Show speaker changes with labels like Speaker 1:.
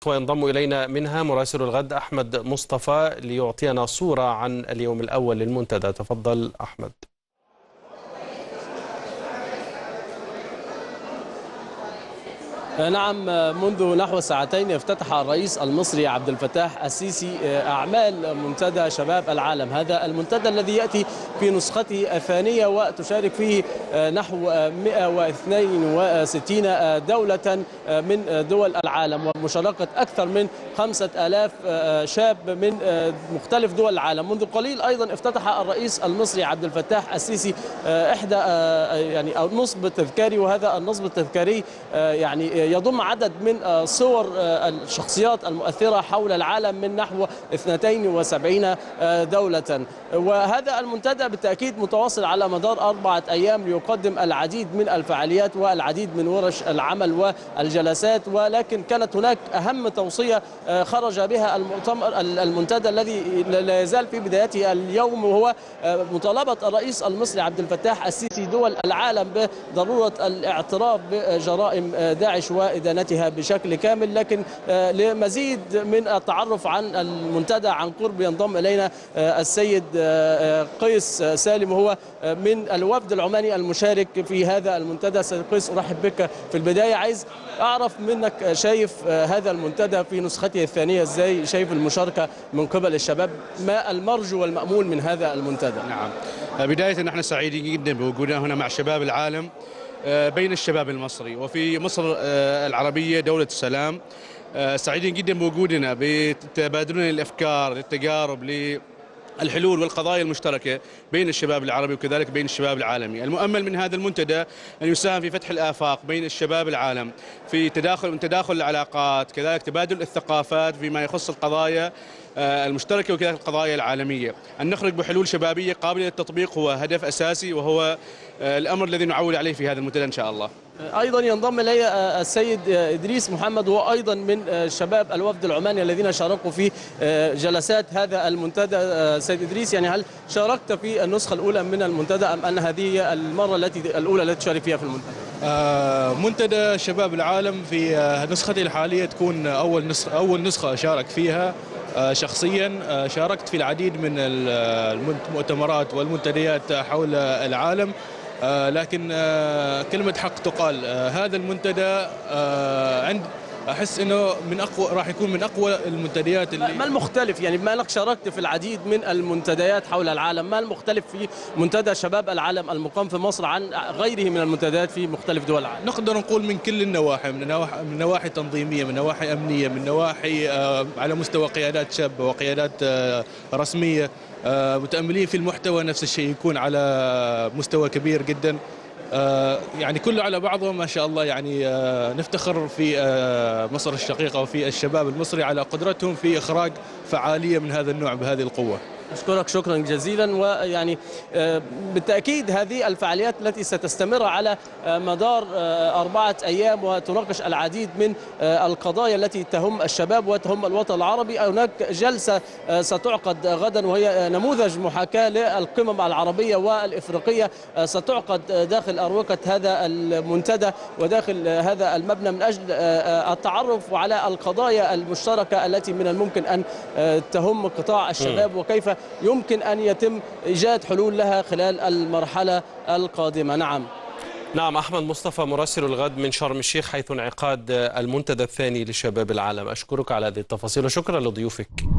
Speaker 1: الشرق، وينضم إلينا منها مراسل الغد أحمد مصطفى ليعطينا صورة عن اليوم الأول للمنتدى. تفضل أحمد.
Speaker 2: نعم، منذ نحو ساعتين افتتح الرئيس المصري عبد الفتاح السيسي أعمال منتدى شباب العالم. هذا المنتدى الذي يأتي في نسخته الثانية وتشارك فيه نحو 162 دولة من دول العالم، ومشاركة أكثر من 5000 شاب من مختلف دول العالم. منذ قليل أيضا افتتح الرئيس المصري عبد الفتاح السيسي إحدى النصب التذكاري، وهذا النصب التذكاري يضم عدد من صور الشخصيات المؤثرة حول العالم من نحو 72 دولة. وهذا المنتدى بالتأكيد متواصل على مدار 4 أيام ليقدم العديد من الفعاليات والعديد من ورش العمل والجلسات، ولكن كانت هناك أهم توصية خرج بها المنتدى الذي لا يزال في بدايته اليوم، وهو مطالبة الرئيس المصري عبد الفتاح السيسي دول العالم بضرورة الاعتراف بجرائم داعش وإدانتها بشكل كامل. لكن لمزيد من التعرف عن المنتدى عن قرب ينضم إلينا السيد قيس سالم، وهو من الوفد العماني المشارك في هذا المنتدى. سيد قيس، أرحب بك. في البداية عايز أعرف منك، شايف هذا المنتدى في نسخته الثانية إزاي؟ شايف المشاركة من قبل الشباب؟ ما المرجو والمأمول من هذا المنتدى؟
Speaker 3: نعم، بداية نحن سعيدين جدا بوجودنا هنا مع شباب العالم بين الشباب المصري وفي مصر العربية دولة السلام. سعيدين جدا بوجودنا بتبادلنا الأفكار للتجارب للحلول والقضايا المشتركة بين الشباب العربي وكذلك بين الشباب العالمي. المؤمل من هذا المنتدى أن يساهم في فتح الآفاق بين الشباب العالم، في تداخل العلاقات، كذلك تبادل الثقافات فيما يخص القضايا المشتركة وكذلك القضايا العالمية. أن نخرج بحلول شبابية قابلة للتطبيق هو هدف أساسي، وهو الأمر الذي نعول عليه في هذا المنتدى إن شاء الله.
Speaker 2: أيضا ينضم إلي السيد إدريس محمد، وهو أيضا من شباب الوفد العماني الذين شاركوا في جلسات هذا المنتدى. سيد إدريس، هل شاركت في النسخة الأولى من المنتدى أم أن هذه هي المرة الأولى التي تشارك فيها في المنتدى؟
Speaker 4: منتدى شباب العالم في نسختي الحالية تكون أول نسخة أشارك فيها شخصيا. شاركت في العديد من المؤتمرات والمنتديات حول العالم، لكن كلمة حق تقال. هذا المنتدى أحس أنه من أقوى، راح يكون من أقوى المنتديات.
Speaker 2: ما المختلف؟ بما أنك شاركت في العديد من المنتديات حول العالم، ما المختلف في منتدى شباب العالم المقام في مصر عن غيره من المنتديات في مختلف دول العالم؟
Speaker 4: نقدر نقول من كل النواحي، من نواحي تنظيمية، من نواحي أمنية، من نواحي على مستوى قيادات شابة وقيادات رسمية. متأملين في المحتوى نفس الشيء يكون على مستوى كبير جدا. كله على بعضه ما شاء الله. نفتخر في مصر الشقيقة وفي الشباب المصري على قدرتهم في إخراج فعالية من هذا النوع بهذه القوة.
Speaker 2: أشكرك شكرا جزيلا. بالتأكيد هذه الفعاليات التي ستستمر على مدار 4 أيام وتناقش العديد من القضايا التي تهم الشباب وتهم الوطن العربي. هناك جلسة ستعقد غدا وهي نموذج محاكاة للقمم العربية والإفريقية، ستعقد داخل أروقة هذا المنتدى وداخل هذا المبنى من أجل التعرف على القضايا المشتركة التي من الممكن أن تهم قطاع الشباب وكيف يمكن أن يتم إيجاد حلول لها خلال المرحلة القادمة.
Speaker 1: نعم، أحمد مصطفى مراسل الغد من شرم الشيخ حيث انعقاد المنتدى الثاني لشباب العالم. أشكرك على هذه التفاصيل وشكرا لضيوفك.